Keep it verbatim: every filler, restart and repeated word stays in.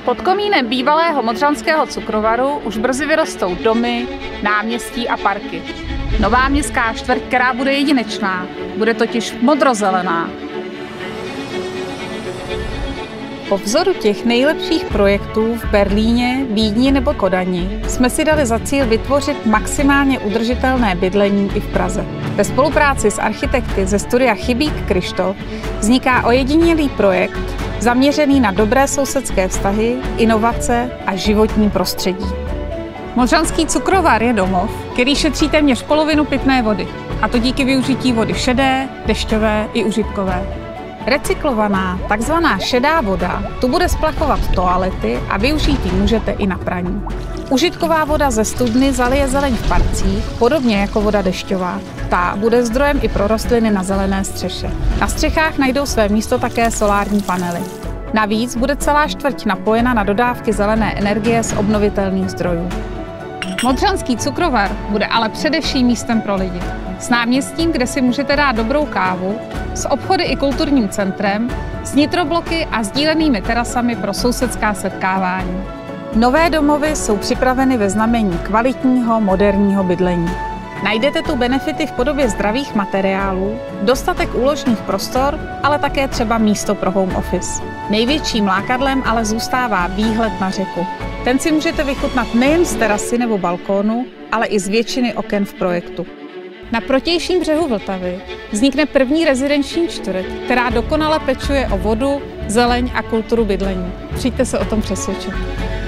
Pod komínem bývalého modřanského cukrovaru už brzy vyrostou domy, náměstí a parky. Nová městská čtvrť, která bude jedinečná, bude totiž modrozelená. Po vzoru těch nejlepších projektů v Berlíně, Vídni nebo Kodani jsme si dali za cíl vytvořit maximálně udržitelné bydlení i v Praze. Ve spolupráci s architekty ze studia Chybík Kryštof vzniká ojedinělý projekt zaměřený na dobré sousedské vztahy, inovace a životní prostředí. Modřanský cukrovar je domov, který šetří téměř polovinu pitné vody, a to díky využití vody šedé, dešťové i užitkové. Recyklovaná, takzvaná šedá voda tu bude splachovat toalety a využít ji můžete i na praní. Užitková voda ze studny zalije zeleň v parcích, podobně jako voda dešťová. Ta bude zdrojem i pro rostliny na zelené střeše. Na střechách najdou své místo také solární panely. Navíc bude celá čtvrť napojena na dodávky zelené energie z obnovitelných zdrojů. Modřanský cukrovar bude ale především místem pro lidi. S náměstím, kde si můžete dát dobrou kávu, s obchody i kulturním centrem, s nitrobloky a sdílenými terasami pro sousedská setkávání. Nové domovy jsou připraveny ve znamení kvalitního, moderního bydlení. Najdete tu benefity v podobě zdravých materiálů, dostatek úložných prostor, ale také třeba místo pro home office. Největším lákadlem ale zůstává výhled na řeku. Ten si můžete vychutnat nejen z terasy nebo balkónu, ale i z většiny oken v projektu. Na protějším břehu Vltavy vznikne první rezidenční čtvrť, která dokonale pečuje o vodu, zeleň a kulturu bydlení. Přijďte se o tom přesvědčit.